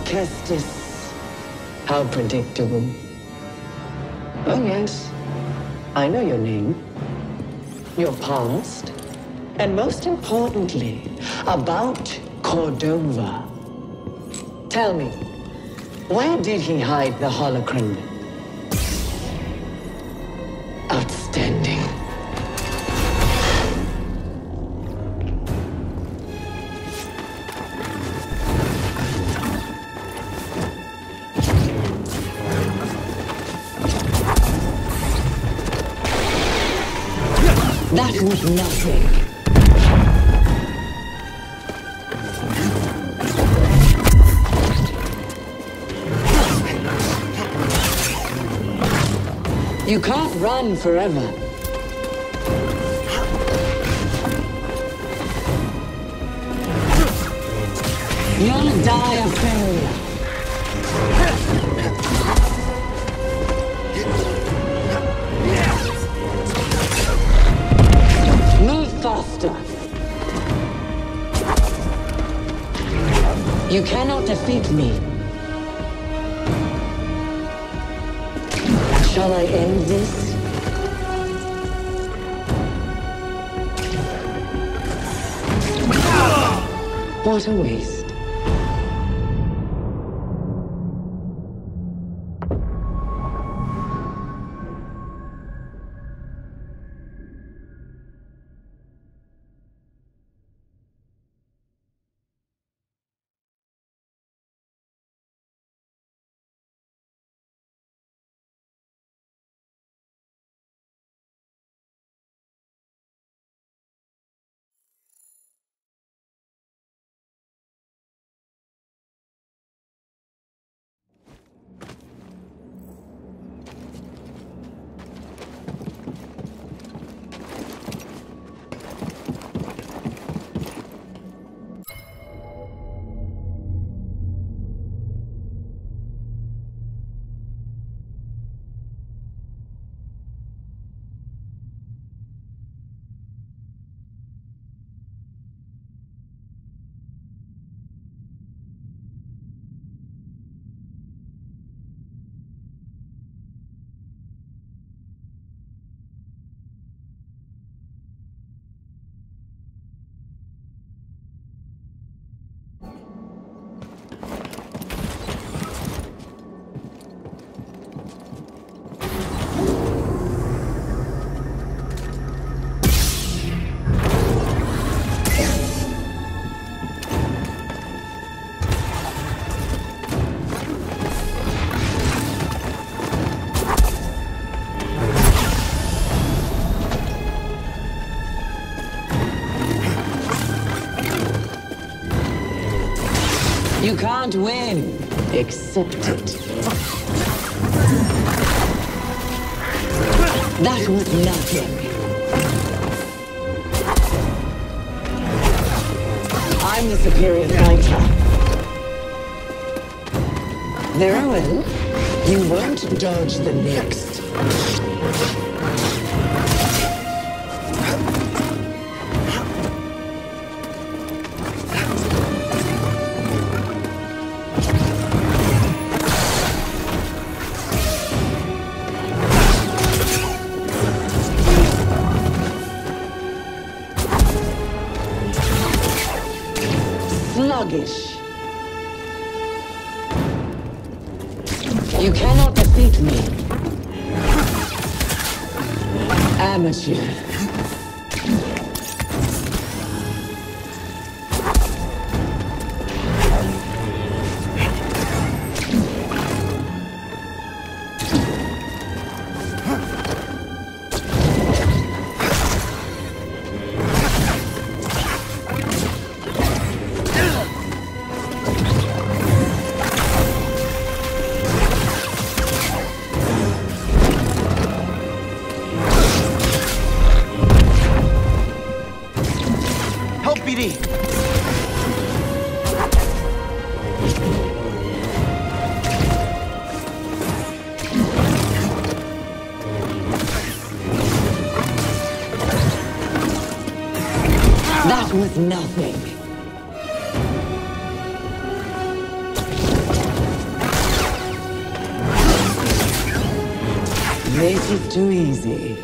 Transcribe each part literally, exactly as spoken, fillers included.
Kestis. How predictable. Oh yes, I know your name, your past, and most importantly, about Cordova. Tell me, where did he hide the holocron? Outstanding. That was nothing. You can't run forever. You'll die of failure. Move faster. You cannot defeat me. Shall I end this? What a waste. You can't win. Accept it. That was nothing. I'm the superior fighter. Very well. You won't dodge the next. Sluggish. You cannot defeat me. Amateur. That was nothing. This is too easy.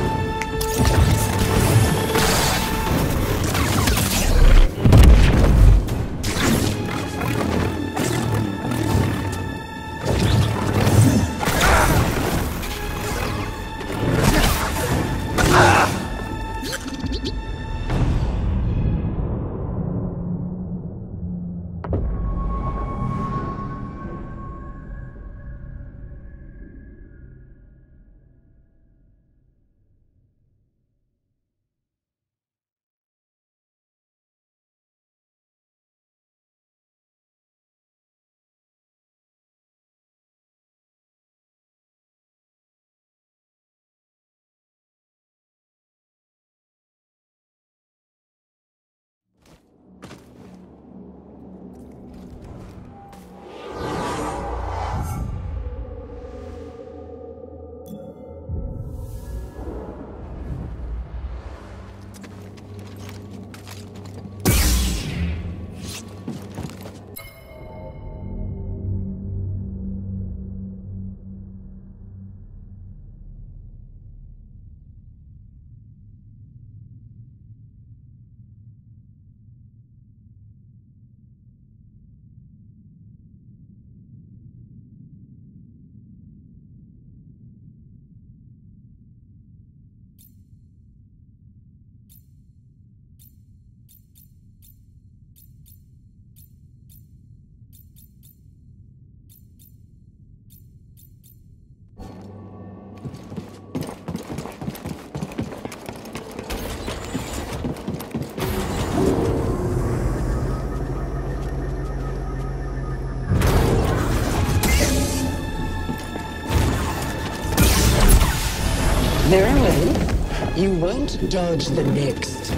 Merrill, you won't dodge the next.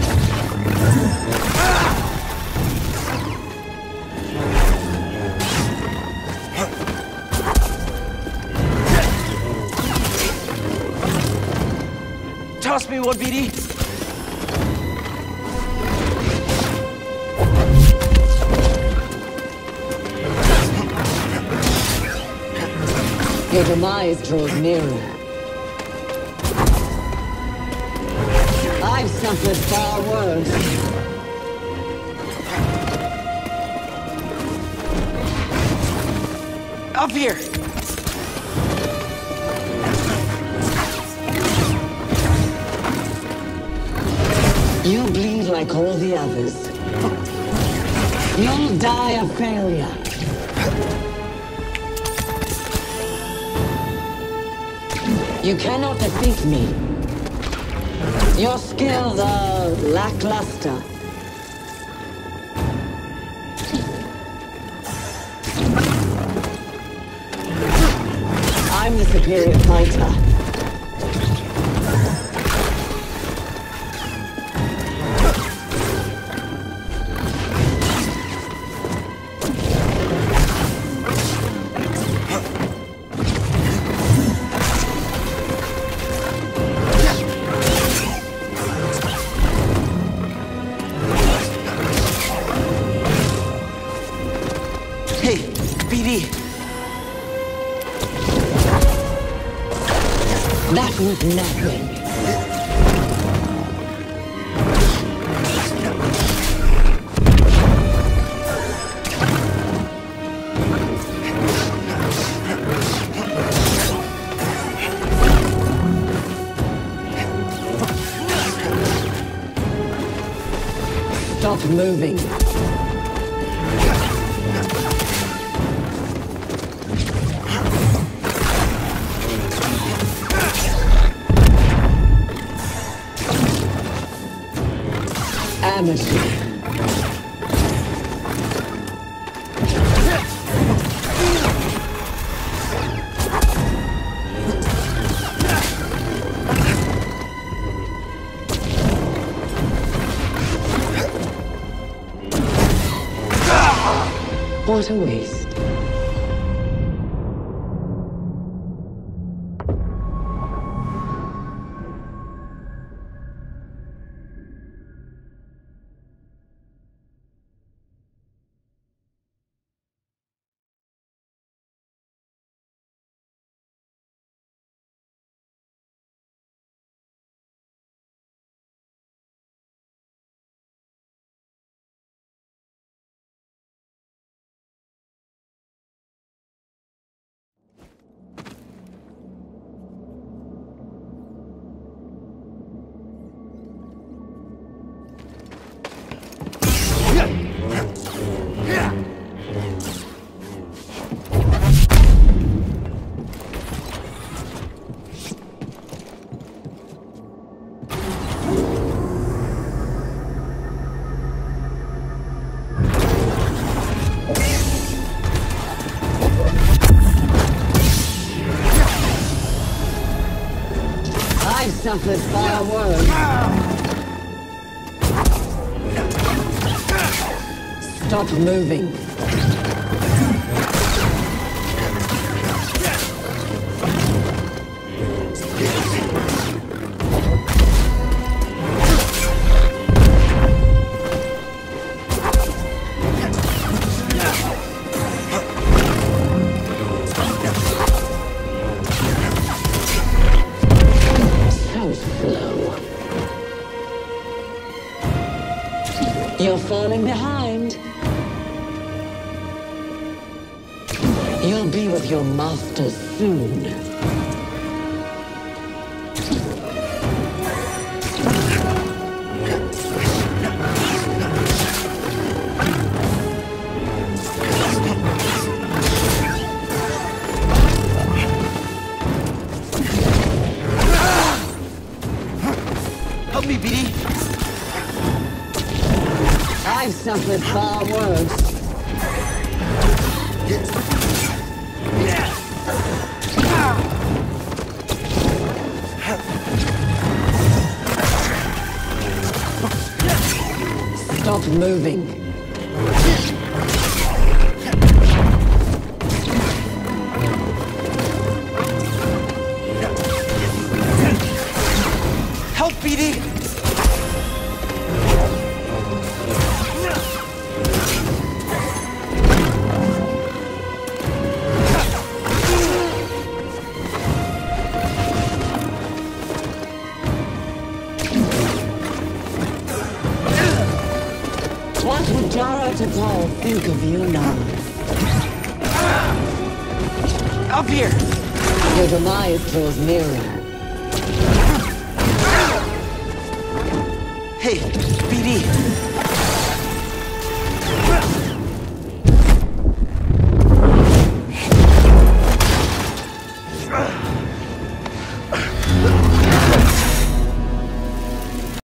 Toss me one, B D. Your demise draws nearer. I've suffered far worse. Up here! You bleed like all the others. You'll die a failure. You cannot defeat me. Your skills are lackluster. I'm the superior fighter. Hey, B D. That was nothing. Stop moving. Amateur. What a waste. suffered far worse. Stop moving. You're falling behind. You'll be with your master soon. Help me, B D. I've suffered far worse. Stop moving. Help, B D. What would Jara Tatal think of you now? Up here. Your demise draws nearer. Hey, B D.